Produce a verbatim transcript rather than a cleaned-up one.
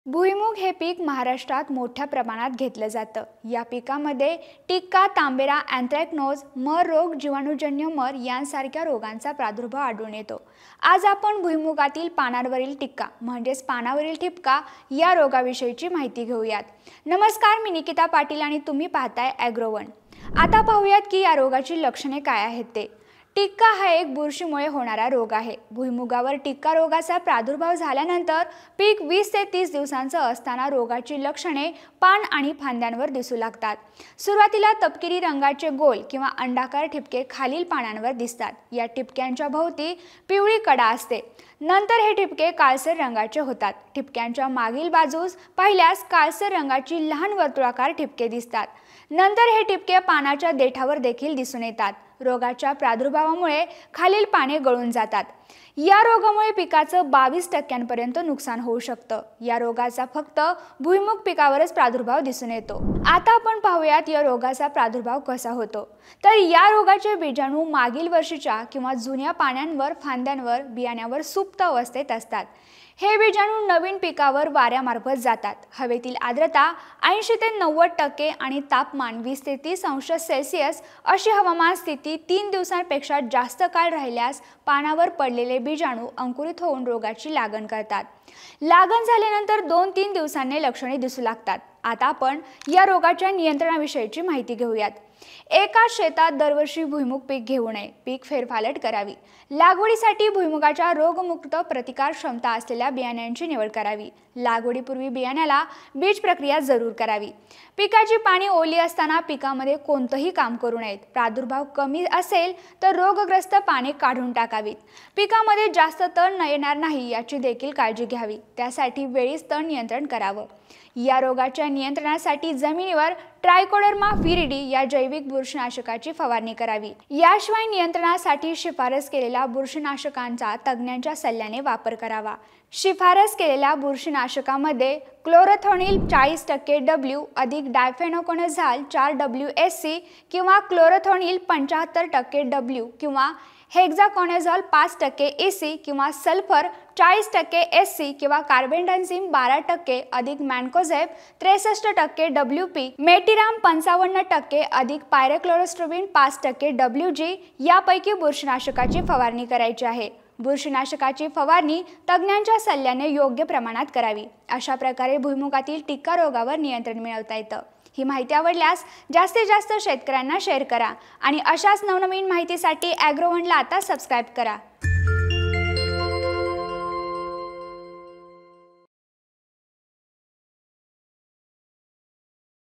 भुईमूग हे पीक महाराष्ट्रात मोठ्या प्रमाणात घेतलं जातं। या पिकामध्ये टिक्का, तांबेरा, अँथ्रॅकनोज, मर रोग, जीवाणूजन्य मर यांसारख्या रोगांचा प्रादुर्भाव आढळून येतो। आज आपण भुईमुगातील पानांवरील टिक्का म्हणजेच पानावरील ठिपका या रोगाविषयीची माहिती घेऊयात। नमस्कार, मी निकिता पाटील आणि तुम्ही पाहताय ॲग्रोवन। आता पाहूयात की या रोगाची लक्षणे काय आहेत ते। टिक्का हा एक बुरशीमुळे होणारा रोग आहे। भुईमुगावर टिक्का रोगाचा प्रादुर्भाव झाल्यानंतर पीक वीस ते तीस दिवसांचं असताना रोगाची लक्षणे पान आणि फांद्यांवर दिसू लागतात। सुरुवातीला तपकिरी रंगाचे गोल किंवा अंडाकार ठिपके खालील पानांवर दिसतात। या ठिपक्यांच्या भोवती पिवळी कडा असते। नंतर हे ठिपके काळसर रंगाचे होतात। ठिपक्यांच्या मागील बाजूस पाहिल्यास काळसर रंगाची लहान वर्तुळाकार ठिपके दिसतात। नंतर हे ठिपके पानाच्या देठावर देखील दिसून येतात। रोगाच्या प्रादुर्भावामुळे खालील पाने गळून जातात। या रोगामुळे पिकाचं बावीस टक्क्यांपर्यंत नुकसान होऊ शकतं। या रोगाचा फक्त भुईमूग पिकावरच प्रादुर्भाव दिसून येतो। आता आपण पाहूयात या रोगाचा प्रादुर्भाव कसा होतो। तर या रोगाचे बीजाणू मागील वर्षीच्या किंवा जुन्या पानांवर, फांद्यांवर, बियाण्यावर सुप्त अवस्थेत असतात। हे बीजाणू नवीन पिकावर वाऱ्यामार्फत जातात। हवेतील आर्द्रता ऐंशी ते नव्वद टक्के आणि तापमान वीस ते तीस अंश सेल्सिअस अशी हवामान स्थिती तीन दिवसांपेक्षा जास्त काळ राहिल्यास पानावर पडलेले बीजाणू अंकुरित होऊन रोगाची लागण करतात। लागण झाल्यानंतर दोन तीन दिवसांनी लक्षणे दिसू लागतात। आता आपण या रोगाच्या नियंत्रणाविषयीची माहिती घेऊयात। एका शेतात दरवर्षी भुईमूग पीक घेऊ नये। पीक फेरफालट करावी। लागवडीसाठी भुईमुगाच्या रोगमुक्त प्रतिकार क्षमता असलेल्या बियाण्यांची निवड करावी। लागवडीपूर्वी बियाण्याला बीज प्रक्रिया जरूर करावी। पिकाची पाने ओली असताना पिकामध्ये कोणतेही काम करू नयेत। प्रादुर्भाव कमी असेल तर रोगग्रस्त पाने काढून टाकावीत। पिकामध्ये जास्त तण येणार नाही याची देखील काळजी घ्यावी। त्यासाठी वेळीच तण नियंत्रण करावं। या रोगाच्या नियंत्रणासाठी जमिनीवर ट्रायकोडर्मा विरिडी या जैविक बुरशीनाशकाची फवारणी करावी। याशिवाय नियंत्रणासाठी शिफारस केलेल्या बुरशीनाशकांचा तज्ञांच्या सल्ल्याने वापर करावा। शिफारस केलेल्या बुरशीनाशकामध्ये क्लोरोथोनिल चाळीस टक्के डब्ल्यू अधिक डायफेनोकोनाझोल चार डब्ल्यू एस सी किंवा क्लोरोथोनिल पंच्याहत्तर टक्के डब्ल्यू किंवा हेक्साकोनाझोल पाच टक्के ई सी किंवा सल्फर चाळीस टक्के एस सी किंवा कार्बेंडाझिम बारा टक्के अधिक मॅन्कोझेब त्रेसष्ट टक्के डब्ल्यू पी, मेटिराम पंचावन्न टक्के अधिक पायरोक्लोरोस्ट्रोबिन पाच टक्के डब्ल्यू जी यापैकी बुरशीनाशकाची फवारणी करायची आहे। बुरशीनाशकाची फवारणी तज्ञांच्या सल्ल्याने योग्य प्रमाणात करावी। अशा प्रकारे भुईमुगातील टिक्का रोगावर नियंत्रण मिळवता येतं। ही माहिती आवडल्यास जास्तीत जास्त शेतकऱ्यांना शेअर करा आणि अशाच नवनवीन माहितीसाठी ॲग्रोवनला आता सबस्क्राईब करा।